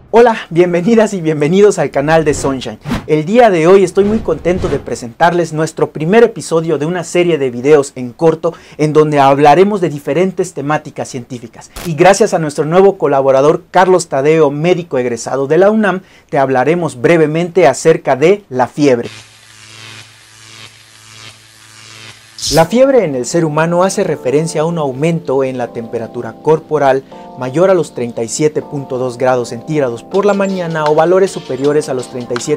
Hola, bienvenidas y bienvenidos al canal de Sunshine. El día de hoy estoy muy contento de presentarles nuestro primer episodio de una serie de videos en corto en donde hablaremos de diferentes temáticas científicas. Y gracias a nuestro nuevo colaborador Carlos Tadeo, médico egresado de la UNAM, te hablaremos brevemente acerca de la fiebre. La fiebre en el ser humano hace referencia a un aumento en la temperatura corporal mayor a los 37.2 grados centígrados por la mañana o valores superiores a los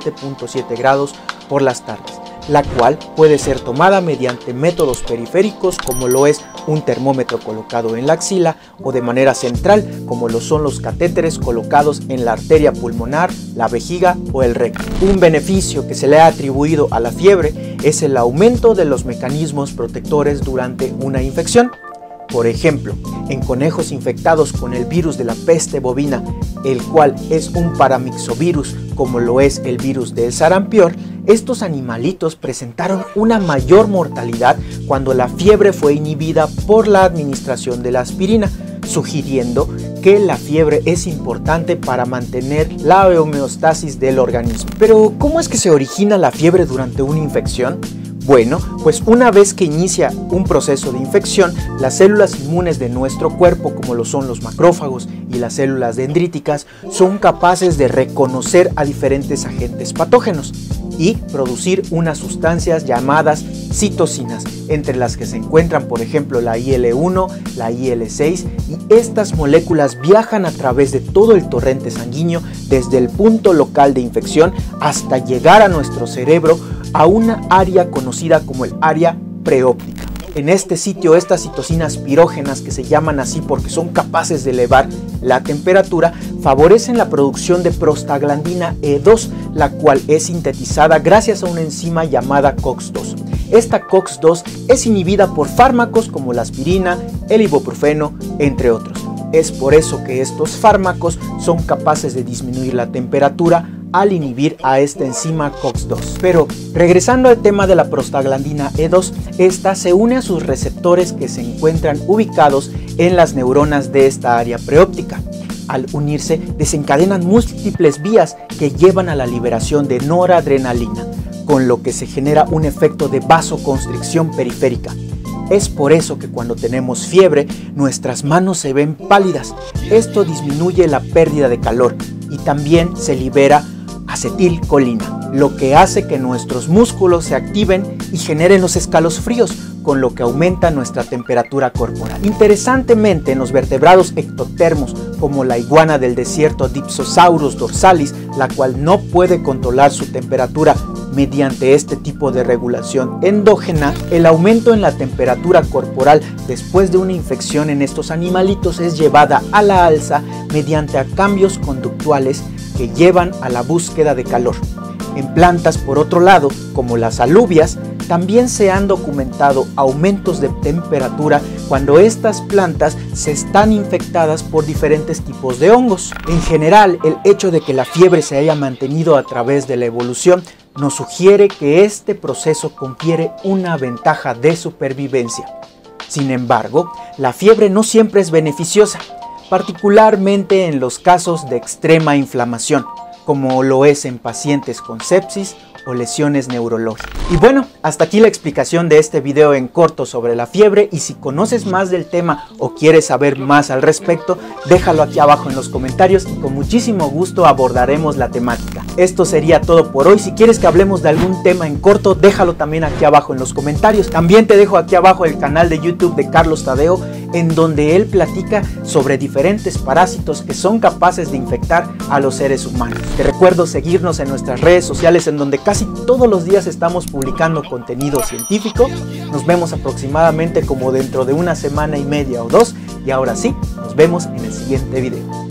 37.7 grados por las tardes, la cual puede ser tomada mediante métodos periféricos como lo es un termómetro colocado en la axila o de manera central como lo son los catéteres colocados en la arteria pulmonar, la vejiga o el recto. Un beneficio que se le ha atribuido a la fiebre es el aumento de los mecanismos protectores durante una infección. Por ejemplo, en conejos infectados con el virus de la peste bovina, el cual es un paramyxovirus como lo es el virus del sarampión, estos animalitos presentaron una mayor mortalidad cuando la fiebre fue inhibida por la administración de la aspirina, sugiriendo que la fiebre es importante para mantener la homeostasis del organismo. Pero, ¿cómo es que se origina la fiebre durante una infección? Bueno, pues una vez que inicia un proceso de infección, las células inmunes de nuestro cuerpo, como lo son los macrófagos y las células dendríticas, son capaces de reconocer a diferentes agentes patógenos y producir unas sustancias llamadas citocinas, entre las que se encuentran por ejemplo la IL-1, la IL-6, y estas moléculas viajan a través de todo el torrente sanguíneo desde el punto local de infección hasta llegar a nuestro cerebro a una área conocida como el área preóptica. En este sitio, estas citocinas pirógenas, que se llaman así porque son capaces de elevar la temperatura, favorecen la producción de prostaglandina E2, la cual es sintetizada gracias a una enzima llamada COX-2. Esta COX-2 es inhibida por fármacos como la aspirina, el ibuprofeno, entre otros. Es por eso que estos fármacos son capaces de disminuir la temperatura al inhibir a esta enzima COX-2. Pero regresando al tema de la prostaglandina E2, esta se une a sus receptores que se encuentran ubicados en las neuronas de esta área preóptica. Al unirse, desencadenan múltiples vías que llevan a la liberación de noradrenalina, con lo que se genera un efecto de vasoconstricción periférica. Es por eso que cuando tenemos fiebre, nuestras manos se ven pálidas. Esto disminuye la pérdida de calor y también se libera acetilcolina, lo que hace que nuestros músculos se activen y generen los escalofríos, con lo que aumenta nuestra temperatura corporal. Interesantemente, en los vertebrados ectotermos, como la iguana del desierto Dipsosaurus dorsalis, la cual no puede controlar su temperatura mediante este tipo de regulación endógena, el aumento en la temperatura corporal después de una infección en estos animalitos es llevada a la alza mediante cambios conductuales que llevan a la búsqueda de calor. En plantas, por otro lado, como las alubias, también se han documentado aumentos de temperatura cuando estas plantas se están infectadas por diferentes tipos de hongos. En general, el hecho de que la fiebre se haya mantenido a través de la evolución nos sugiere que este proceso confiere una ventaja de supervivencia. Sin embargo, la fiebre no siempre es beneficiosa, particularmente en los casos de extrema inflamación, como lo es en pacientes con sepsis o lesiones neurológicas. Y bueno, hasta aquí la explicación de este video en corto sobre la fiebre, y si conoces más del tema o quieres saber más al respecto, déjalo aquí abajo en los comentarios y con muchísimo gusto abordaremos la temática. Esto sería todo por hoy. Si quieres que hablemos de algún tema en corto, déjalo también aquí abajo en los comentarios. También te dejo aquí abajo el canal de YouTube de Carlos Tadeo, en donde él platica sobre diferentes parásitos que son capaces de infectar a los seres humanos. Te recuerdo seguirnos en nuestras redes sociales, en donde casi todos los días estamos publicando contenido científico. Nos vemos aproximadamente como dentro de una semana y media o dos, y ahora sí, nos vemos en el siguiente video.